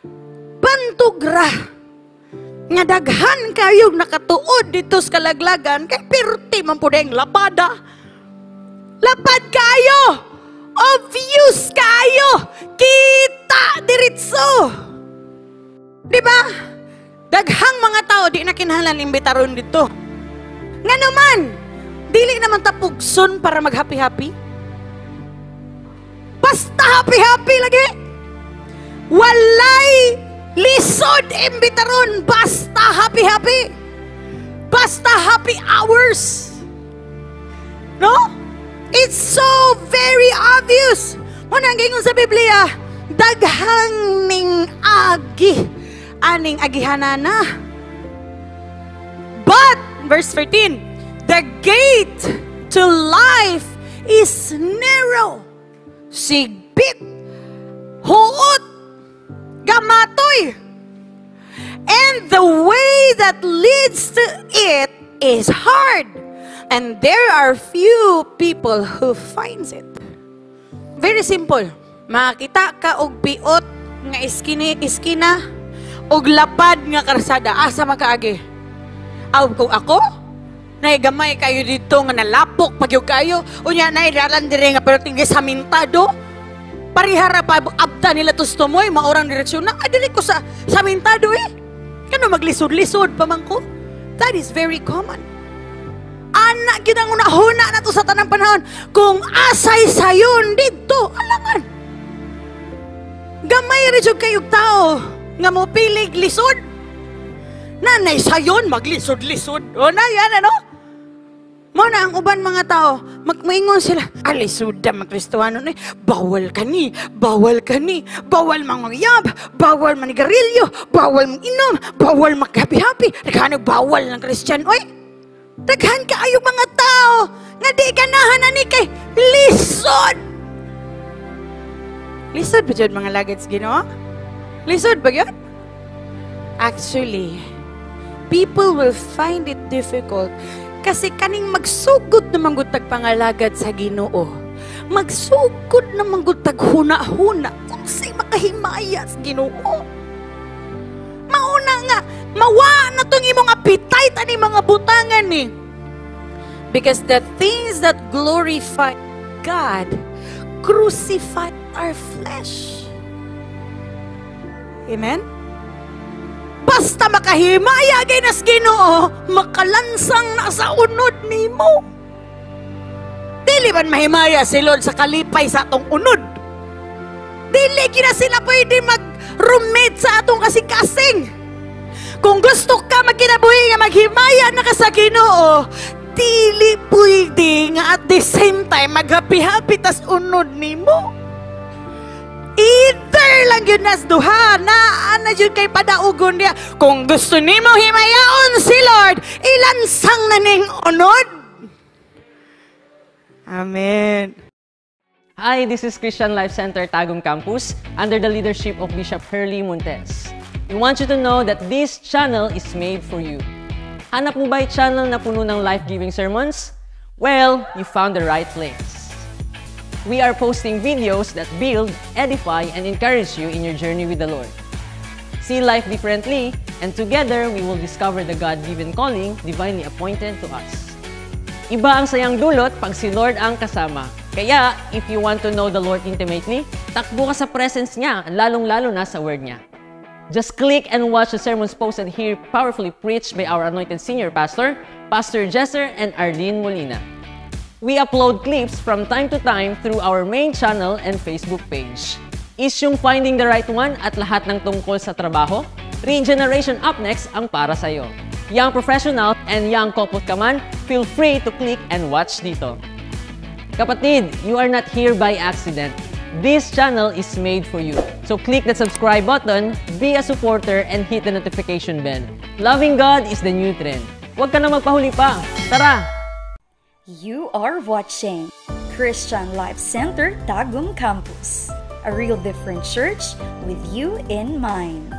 bantog ra nga daghan kayong nakatuod dito sa kalaglagan kay perti man pud ang lapada. Lapad kayo, obvious kayo, kita diretso. Di ba? Daghang mga tao di na kinahanglan imbitaron dito. Nga naman, dili naman tapugson para mag-happy-happy. Basta happy-happy lagi. Walay lisod imbitaron, basta happy-happy. Basta happy hours. No? It's so very obvious. Muna gingon sa Biblia, daghang ning agi, aning agihanana. But, verse 13, the gate to life is narrow, sigbit, huot, gamatoy. And the way that leads to it is hard. And there are few people who finds it. Very simple. Makita ka og piot nga iskina og lapad nga karsada. Asa makaagi? Aw kung ako? Naigamay kayo dito nga nalapok pagyog kayo. Unya nairalan dire nga pero tinggi sa mintado. Parihara pa abda nila tustomoy maurang direksyon na. Adili ko sa mintado eh. Kano maglisod-lisod pa man ko? That is very common. Anak ginang unahuna na to sa tanang panahon. Kung asay sayon dito, alangan. Gamay rin kayong tao nga mo pilig lisod. Nanay sayon, maglisod-lisod. O na yan, ano? Muna ang uban mga tao, magmaingon sila, alisuda magkristuhano ni, bawal ka ni, bawal mangyayab, bawal manigarilyo, bawal manginom, bawal maghappy-happy, naghanag bawal ng Christian. Oy, daghan ka ayong mga tao, nga di ganahan na ni kay lisod. Lisod ba dyan mga lagets Ginoo? Lisod ba yun? Actually, people will find it difficult kasi kaning magsugod na manggutag pangalagad sa Ginoo. Magsugod na manggutag huna-huna unsay makahimaya sa Ginoo. Mauna nga, mawa na tong imong appetite ani mga butangan ni. Because the things that glorify God crucify our flesh. Amen? Basta makahimaya ginas Ginoo, makalansang na sa unod nimo. Dili man mahimaya si Lord sa kalipay sa atong unod. Dili kina sila pwede mag-roommate sa atong kasing-kasing. Kung gusto ka magkinabuhi nga maghimaya na ka sa Ginoo, dili pwede nga at the same time mag-happy-happy tas unod nimo. Either lang yun nas duha na yun kay padaugon niya. Kung gusto nimo himayaon si Lord, ilansang na ning unod. Amen. Hi, this is Christian Life Center Tagum Campus under the leadership of Bishop Hurley Montes. We want you to know that this channel is made for you. Hanap mo ba yung channel na puno ng life-giving sermons? Well, you found the right place. We are posting videos that build, edify, and encourage you in your journey with the Lord. See life differently, and together we will discover the God-given calling divinely appointed to us. Iba ang sayang dulot pag si Lord ang kasama. Kaya, if you want to know the Lord intimately, takbo ka sa presence niya, lalong-lalo na sa Word niya. Just click and watch the sermons posted here powerfully preached by our anointed senior pastor, Pastor Jesser and Arlene Molina. We upload clips from time to time through our main channel and Facebook page. Isyung finding the right one at lahat ng tungkol sa trabaho, Regeneration Up Next ang para sa'yo. Young professional and young couple ka man, feel free to click and watch dito. Kapatid, you are not here by accident. This channel is made for you. So click the subscribe button, be a supporter, and hit the notification bell. Loving God is the new trend. Huwag ka na magpahuli pa. Tara! You are watching Christian Life Center Tagum Campus, a real different church with you in mind.